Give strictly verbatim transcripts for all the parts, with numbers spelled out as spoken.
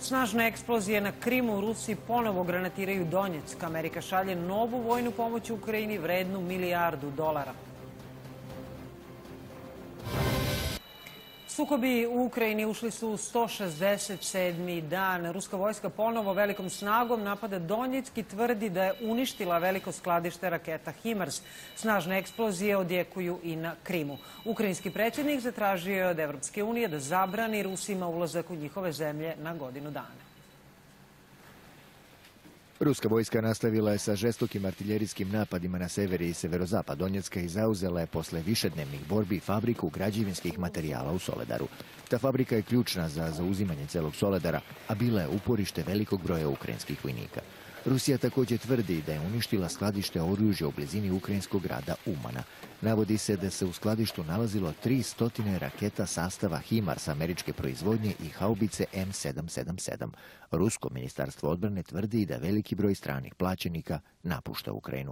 Snažne eksplozije na Krimu, Rusi ponovo granatiraju Donjeck. Amerika šalje novu vojnu pomoć Ukrajini vrednu milijardu dolara. Sukobi u Ukrajini ušli su u sto šezdeset sedmi dan. Ruska vojska ponovo velikom snagom napada Donjeck i tvrdi da je uništila veliko skladište raketa HIMARS. Snažne eksplozije odjekuju i na Krimu. Ukrajinski predsjednik zatražio je od Evropske unije da zabrani Rusima ulazak u njihove zemlje na godinu dana. Ruska vojska nastavila je sa žestokim artiljerijskim napadima na sever i severozapad Donjecka i zauzela je posle višednevnih borbi fabriku građevinskih materijala u Soledaru. Ta fabrika je ključna za zauzimanje celog Soledara, a bila je uporište velikog broja ukrajinskih vojnika. Rusija također tvrdi da je uništila skladište oružja u blizini ukrajinskog grada Umana. Navodi se da se u skladištu nalazilo tristo raketa sastava HIMARS američke proizvodnje i haubice M sedam sedam sedam. Rusko ministarstvo odbrane tvrdi da veliki broj stranih plaćenika napušta Ukrajinu.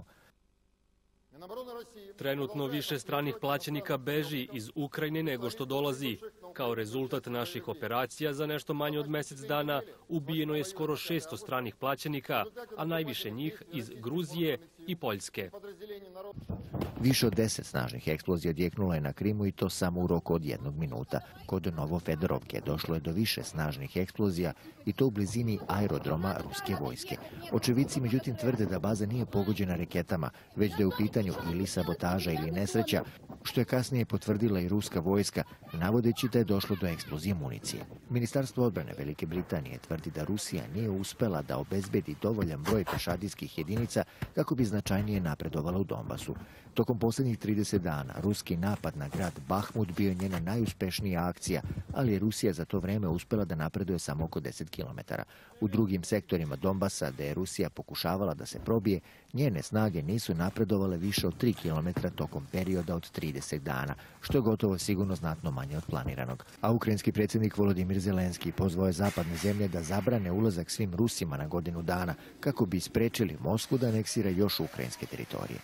Trenutno više stranih plaćenika beži iz Ukrajine nego što dolazi. Kao rezultat naših operacija za nešto manje od mjesec dana ubijeno je skoro šesto stranih plaćenika, a najviše njih iz Gruzije i Poljske. Više od deset snažnih eksplozija odjeknulo je na Krimu i to samo u roku od jednog minuta. Kod Novofedorovke došlo je do više snažnih eksplozija i to u blizini aerodroma ruske vojske. Očevici međutim tvrde da baza nije pogođena raketama, već da je u pitanju ili sabotaža ili nesreća, što je kasnije potvrdila i ruska vojska, navodeći da je došlo do eksplozije municije. Ministarstvo odbrane Velike Britanije tvrdi da Rusija nije uspela da obezbedi dovoljan broj pešadijskih jedinica kako bi značajnije napredovala u Donbasu. Tokom posljednjih trideset dana ruski napad na grad Bahmut bio je njena najuspešnija akcija, ali je Rusija za to vreme uspela da napreduje samo oko deset kilometara. U drugim sektorima Donbasa, gde je Rusija pokušavala da se probije, njene snage nisu napredovale više od tri kilometra tokom perioda od trideset dana, što je gotovo sigurno znatno manje od planiranog. A ukrajinski predsjednik Volodimir Zelenski pozvao je zapadne zemlje da zabrane ulazak svim Rusima na godinu dana kako bi sprečili Moskvu da aneksira još ukrajinske teritorije.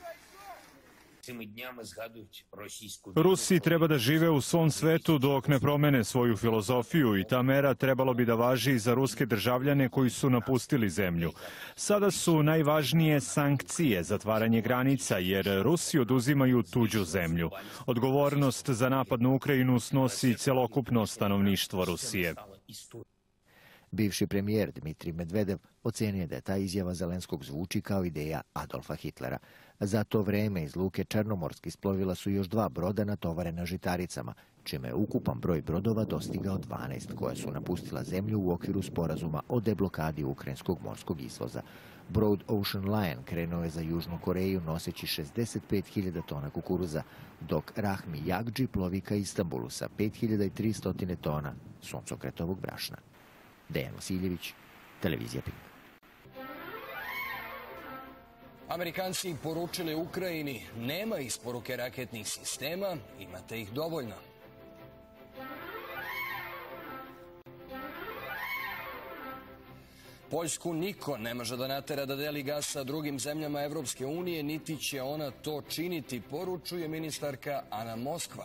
Rusi treba da žive u svom svetu dok ne promene svoju filozofiju i ta mera trebalo bi da važi i za ruske državljane koji su napustili zemlju. Sada su najvažnije sankcije, zatvaranje granica, jer Rusi oduzimaju tuđu zemlju. Odgovornost za napad na Ukrajinu snosi celokupno stanovništvo Rusije. Bivši premijer Dmitrij Medvedev ocenio da je ta izjava Zelenskog zvuči kao ideja Adolfa Hitlera. Za to vreme iz luke Černomorsk isplovila su još dva broda natovarena žitaricama, čime je ukupan broj brodova dostigao dvanaest, koja su napustila zemlju u okviru sporazuma o deblokadi ukrajinskog morskog izvoza. Brod Ocean Lion krenuo je za Južnu Koreju noseći šezdeset pet hiljada tona kukuruza, dok Rahmi Jagdži plovi ka Istanbulu sa pet hiljada tristo tona suncokretovog brašna. Dejan Vasiljević, Televizija Pink. Amerikanci poručili Ukrajini, nema isporuke raketnih sistema, imate ih dovoljno. Poljsku niko ne može da natera da deli gas sa drugim zemljama Evropske unije, niti će ona to činiti, poručuje ministarka Ana Moskva.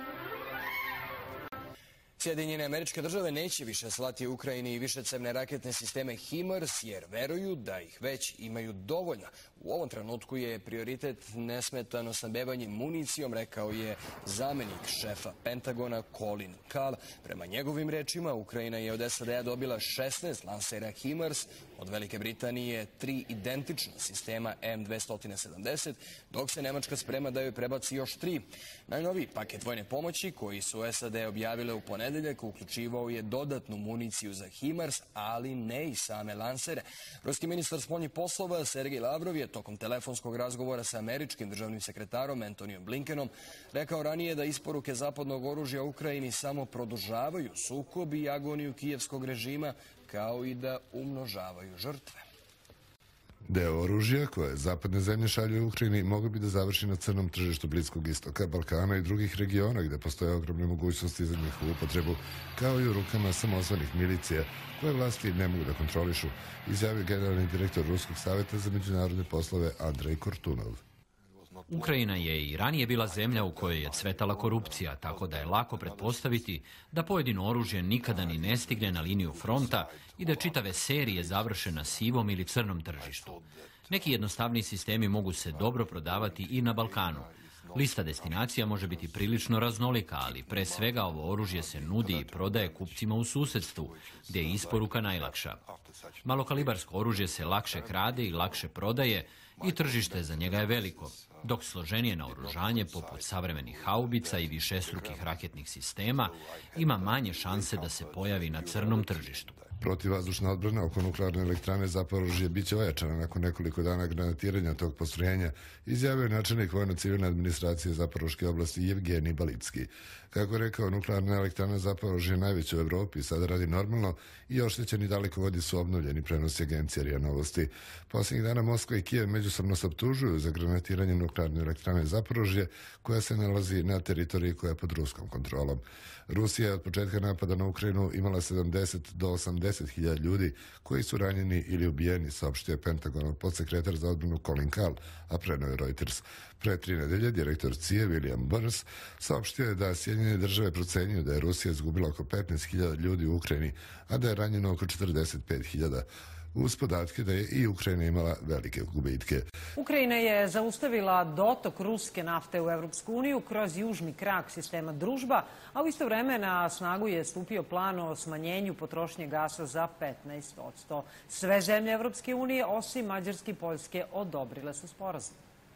Sjedinjene Američke Države neće više slati Ukrajini i višecevne raketne sisteme HIMARS jer veruju da ih već imaju dovoljno. U ovom trenutku je prioritet nesmetano snabdevanje municijom, rekao je zamenik šefa Pentagona Colin Kahl. Prema njegovim rečima, Ukrajina je od S A D-a dobila šesnaest lansera HIMARS, od Velike Britanije tri identična sistema M dvesta sedamdeset, dok se Nemačka sprema da joj prebaci još tri. Najnoviji paket vojne pomoći koji su S A D objavile u ponedeljak uključivao je dodatnu municiju za HIMARS, ali ne i same lansere. Ruski ministar spoljnih poslova Sergej Lavrov je tokom telefonskog razgovora sa američkim državnim sekretarom Antonijom Blinkenom rekao ranije da isporuke zapadnog oružja Ukrajini samo produžavaju sukob i agoniju kijevskog režima, kao i da umnožavaju žrtve. Deo oružja koje zapadne zemlje šalju u Ukrajini mogli bi da završi na crnom tržištu Bliskog istoka, Balkana i drugih regiona gde postoje ogromne mogućnosti za njihovu upotrebu, kao i u rukama samozvanih milicija koje vlasti ne mogu da kontrolišu, izjavio generalni direktor Ruskog saveta za međunarodne poslove Andrej Kortunov. Ukrajina je i ranije bila zemlja u kojoj je cvetala korupcija, tako da je lako pretpostaviti da pojedino oružje nikada ni ne stigne na liniju fronta i da čitave serije završe na sivom ili crnom tržištu. Neki jednostavni sistemi mogu se dobro prodavati i na Balkanu. Lista destinacija može biti prilično raznolika, ali pre svega ovo oružje se nudi i prodaje kupcima u susedstvu, gdje je isporuka najlakša. Malokalibarsko oružje se lakše krade i lakše prodaje i tržište za njega je veliko, dok složenije naoružanje, poput savremenih haubica i višestrukih raketnih sistema, ima manje šanse da se pojavi na crnom tržištu. Protivvazdušna odbrana oko nuklearne elektrane Zaporožje biće ojačana nakon nekoliko dana granatiranja tog postrojenja, izjavio je načelnik vojno-civilne administracije Zaporoške oblasti Jevgenij Balicki. Kako je rekao, nuklearna elektrana Zaporožje je najveća u Evropi, sada radi normalno i oštećeni dalekovodi su obnovljeni, prenosi agencija R I A Novosti. Posljednjih dana Moskva i Kijev međusobno se optužuju za granatiranje nuklearne elektrane Zaporožje, koja se nalazi na teritoriji koja je pod ruskom kontrolom. Rusija je od početka napada na Ukrajinu imala sedamdeset do osamdeset hiljada ljudi koji su ranjeni ili ubijeni, saopštio je Pentagonov podsekretar za odbranu Colin Kahl, a preneo je Reuters. Pre tri nedelje direktor C I A William Burns saopštio je da Sjedinjene države procenjuju da je Rusija izgubila oko petnaest hiljada ljudi u Ukrajini, a da je ranjeno oko četrdeset pet hiljada. Uz podatke da je i Ukrajina imala velike gubitke. Ukrajina je zaustavila dotok ruske nafte u Evropsku uniju kroz južni krak sistema Družba, a u isto vreme na snagu je stupio plan o smanjenju potrošnje gasa za petnaest posto. Sve zemlje Evropske unije, osim Mađarske i Poljske, odobrile su sporazum.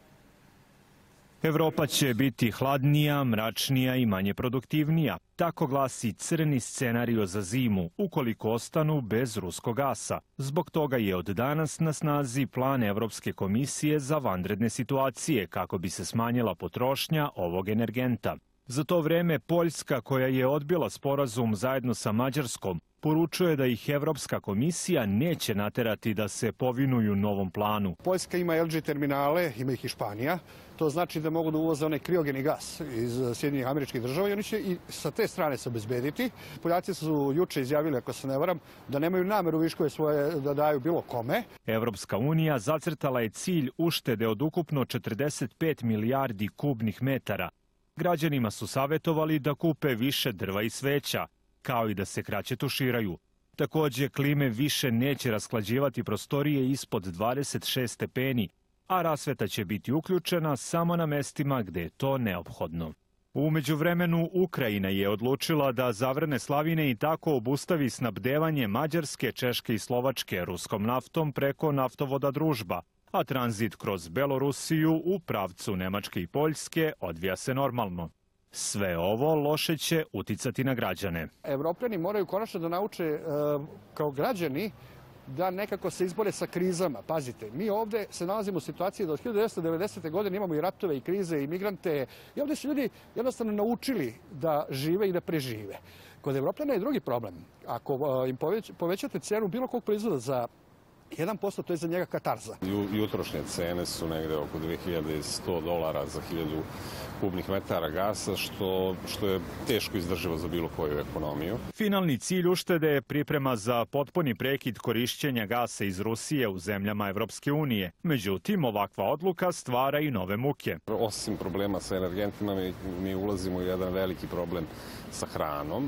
Evropa će biti hladnija, mračnija i manje produktivnija. Tako glasi crni scenario za zimu, ukoliko ostanu bez ruskog gasa. Zbog toga je od danas na snazi plan Evropske komisije za vanredne situacije, kako bi se smanjila potrošnja ovog energenta. Za to vreme Poljska, koja je odbila sporazum zajedno sa Mađarskom, poručuje da ih Evropska komisija neće naterati da se povinuju novom planu. Poljska ima L G terminale, ima ih i Španija. To znači da mogu da uvoze onaj kriogeni gas iz Sjedinjenih Američkih Država i oni će i sa te strane se obezbediti. Poljaci su juče izjavili, ako se ne varam, da nemaju nameru viškove svoje da daju bilo kome. Evropska unija zacrtala je cilj uštede od ukupno četrdeset pet milijardi kubnih metara. Građanima su savjetovali da kupe više drva i sveća, kao i da se kraće tuširaju. Također, klime više neće rasklađivati prostorije ispod dvadeset šest stepeni, a rasveta će biti uključena samo na mestima gde je to neophodno. U međuvremenu, Ukrajina je odlučila da zavrne slavine i tako obustavi snabdevanje Mađarske, Češke i Slovačke ruskom naftom preko naftovoda Družba, a tranzit kroz Belorusiju u pravcu Nemačke i Poljske odvija se normalno. Sve ovo loše će uticati na građane. Evropljani moraju konačno da nauče kao građani da nekako se izbore sa krizama. Pazite, mi ovdje se nalazimo u situaciji da od hiljadu devetsto devedesete. godine imamo i ratove, i krize, i migrante. I ovdje su ljudi jednostavno naučili da žive i da prežive. Kod Evropljana je drugi problem. Ako im povećate cenu bilo kog proizvoda za jedan posto, to je za njega katarza. Jutrošnje cene su negde oko dve hiljade sto dolara za hiljadu kubnih metara gasa, što, što je teško izdrživo za bilo koju ekonomiju. Finalni cilj uštede je priprema za potpuni prekid korišćenja gasa iz Rusije u zemljama Evropske unije. Međutim, ovakva odluka stvara i nove muke. Osim problema sa energentima, mi, mi ulazimo u jedan veliki problem sa hranom.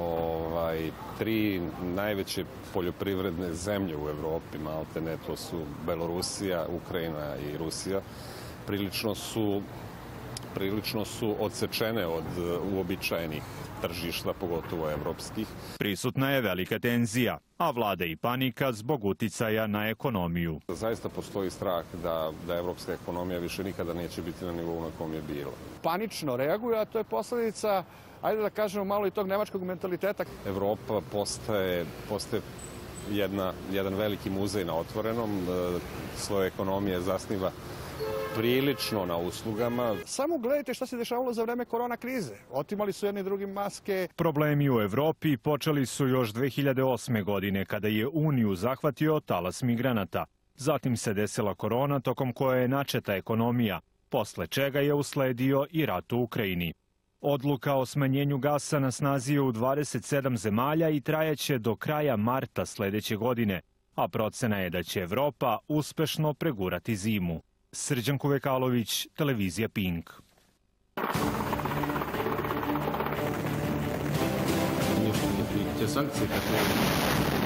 Ovaj, tri najveće poljoprivredne zemlje u Evropi, maltene, to su Belorusija, Ukrajina i Rusija, prilično su prilično su odsečene od uobičajenih tržišta, pogotovo evropskih. Prisutna je velika tenzija, a vlada i panika zbog uticaja na ekonomiju. Zaista postoji strah da, da evropska ekonomija više nikada neće biti na nivou na kom je bila. Panično reaguju, a to je posljedica, ajde da kažemo, malo i tog nemačkog mentaliteta. Evropa postaje, postaje jedna, jedan veliki muzej na otvorenom, svoje ekonomije zasniva prilično na uslugama. Samo gledajte šta se dešavalo za vreme korona krize. Otimali su jedni drugim maske. Problemi u Evropi počeli su još dve hiljade osme. godine, kada je Uniju zahvatio talas migranata. Zatim se desila korona, tokom koje je načeta ekonomija, posle čega je usledio i rat u Ukrajini. Odluka o smanjenju gasa na snazi je u dvadeset sedam zemalja i trajaće do kraja marta sledeće godine, a procena je da će Evropa uspešno pregurati zimu. Srđan Kuvekalović, televizija Pink. Te sankcije kako